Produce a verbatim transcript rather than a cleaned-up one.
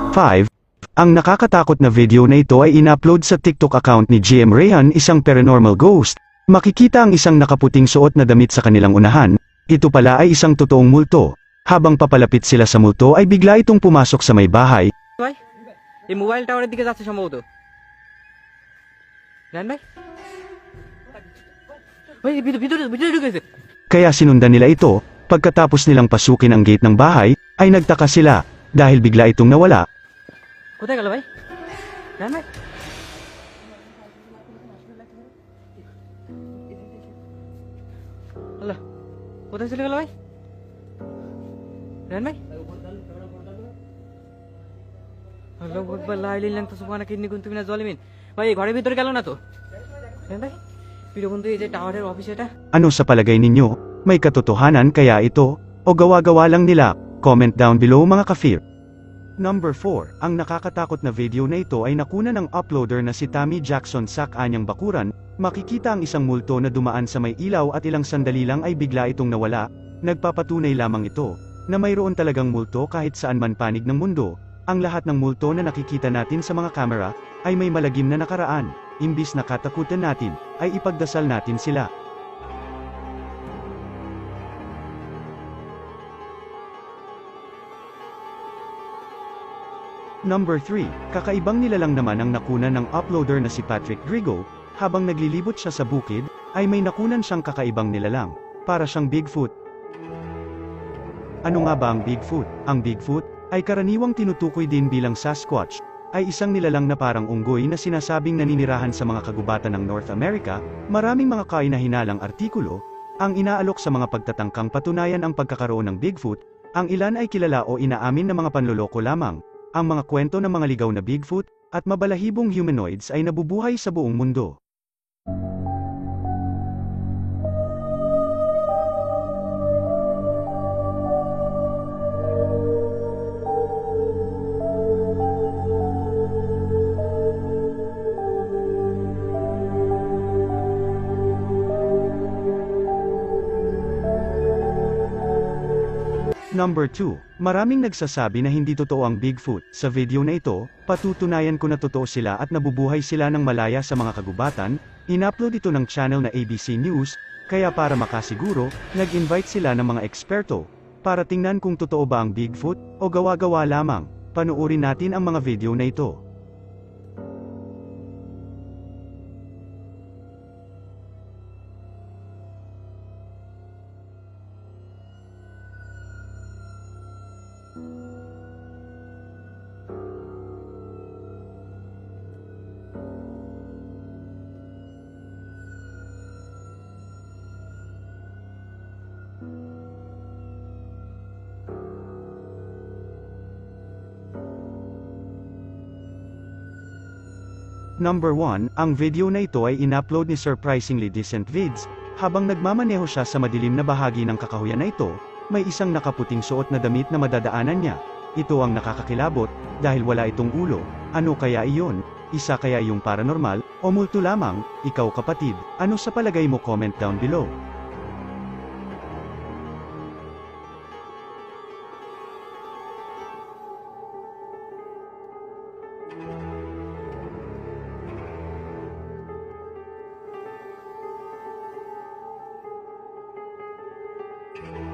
five. Ang nakakatakot na video na ito ay in-upload sa TikTok account ni G M Rehan, isang paranormal ghost. Makikita ang isang nakaputing suot na damit sa kanilang unahan. Ito pala ay isang totoong multo. Habang papalapit sila sa multo ay bigla itong pumasok sa may bahay. ভাই এই মোবাইল টাওয়ারের দিকে যাচ্ছে সম্ভবত। জান ভাই ভাই ভিতরে ভিতরে ভিতরে ঢুকেছে। Kaya sinundan nila ito. Pagkatapos nilang pasukin ang gate ng bahay, ay nagtaka sila dahil bigla itong nawala. কোথায় গেল ভাই? জান ভাই আল্লাহ কোথায় চলে গেল ভাই? জান ভাই আল্লাহু আকবার লা ইলাহা ইল্লাল্লাহ সুবহানাকা ইন্নী কুনতু মিনাজ জালিমিন। ভাই এই ঘরের ভিতরে গেল না তো? জান ভাই প্রিয় বন্ধু, এই যে টাওয়ারের অফিস এটা। Ano sa palagay ninyo? May katotohanan kaya ito? O gawa-gawa lang nila? Comment down below mga kafir. Number four. Ang nakakatakot na video na ito ay nakuna ng uploader na si Tammy Jackson sa kanyang bakuran. Makikita ang isang multo na dumaan sa may ilaw at ilang sandali lang ay bigla itong nawala. Nagpapatunay lamang ito na mayroon talagang multo kahit saan man panig ng mundo. Ang lahat ng multo na nakikita natin sa mga kamera ay may malagim na nakaraan. Imbis na katakutan natin, ay ipagdasal natin sila. Number three. Kakaibang nilalang naman ang nakunan ng uploader na si Patrick Drigo. Habang naglilibot siya sa bukid, ay may nakunan siyang kakaibang nilalang. Para siyang Bigfoot. Ano nga ba ang Bigfoot? Ang Bigfoot ay karaniwang tinutukoy din bilang Sasquatch. Ay isang nilalang na parang unggoy na sinasabing naninirahan sa mga kagubatan ng North America. Maraming mga kainahinalang artikulo ang inaalok sa mga pagtatangkang patunayan ang pagkakaroon ng Bigfoot. Ang ilan ay kilala o inaamin na mga panloloko lamang. Ang mga kwento ng mga ligaw na Bigfoot at mabalahibong humanoids ay nabubuhay sa buong mundo. Number two. Maraming nagsasabi na hindi totoo ang Bigfoot. Sa video na ito, patutunayan ko na totoo sila at nabubuhay sila ng malaya sa mga kagubatan. In-upload ito ng channel na A B C News, kaya para makasiguro, nag-invite sila ng mga eksperto para tingnan kung totoo ba ang Bigfoot o gawa-gawa lamang. Panuorin natin ang mga video na ito. Number one. Ang video na ito ay in-upload ni Surprisingly Decent Vids. Habang nagmamaneho siya sa madilim na bahagi ng kakahuyan na ito, may isang nakaputing suot na damit na madadaanan niya. Ito ang nakakakilabot, dahil wala itong ulo. Ano kaya iyon? Isa kaya yung paranormal, o multo lamang? Ikaw kapatid, ano sa palagay mo? Comment down below. you